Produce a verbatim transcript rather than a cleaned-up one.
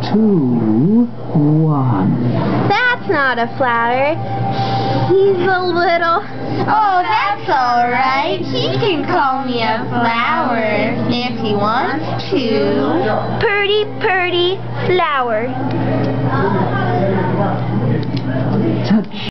two, one. That's not a flower. He's a little... Oh, that's alright. He can call me a flower if he wants to. Purdy, purdy flower. Touch.